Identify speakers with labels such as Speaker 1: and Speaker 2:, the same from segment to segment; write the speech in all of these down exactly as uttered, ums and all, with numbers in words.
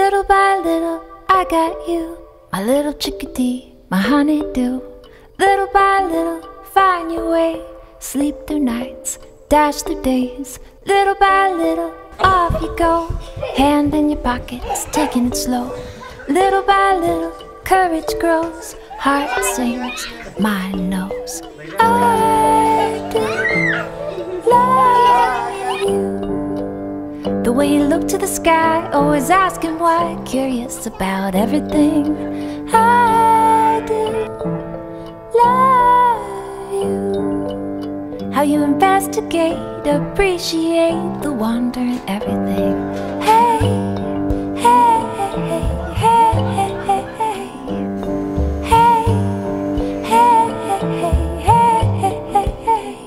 Speaker 1: Little by little, I got you, my little chickadee, my honeydew. Little by little, find your way, sleep through nights, dash through days. Little by little, off you go, hand in your pockets, taking it slow. Little by little, courage grows, heart sings, mind knows. I do love you. The way you look to the sky, always asking why, curious about everything. I do love you. How you investigate, appreciate the wonder in everything. Hey, hey, hey, hey, hey, hey, hey. Hey, hey, hey, hey, hey, hey, hey.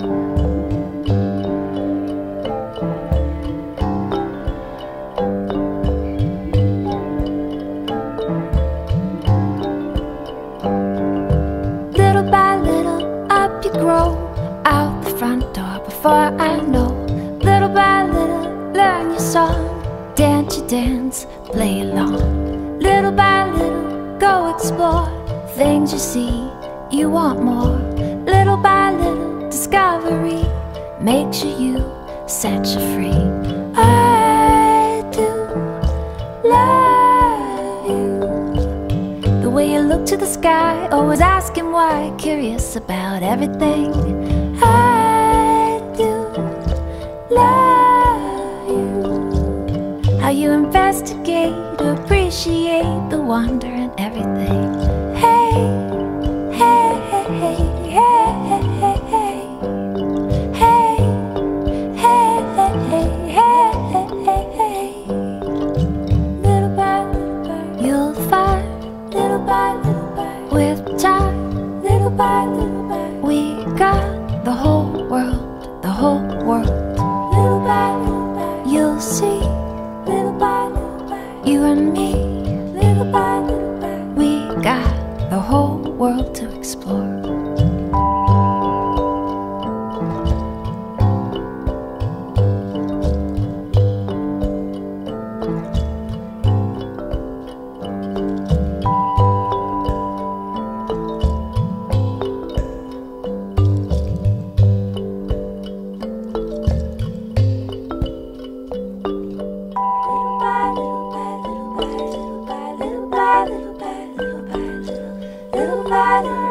Speaker 1: Little by little, up you grow, out the front door before I know. Little by little, learn your song, dance your dance, play along. Little by little, go explore things you see, you want more. Little by little, discovery makes sure you set you free. I do love you. The way you look to the sky, always asking why, curious about everything. I do love you. How you investigate, appreciate the wonder in everything. Hey, hey, hey, hey, hey, hey, hey. Hey, hey, hey, hey, hey, hey, hey. Little by little by, you'll find. Little by little by, with time. Little by little by, we got the whole world, the whole world. Little by little by, you'll see. Little by little by, you and me. Little by little by, we got the whole world to explore. Little by little,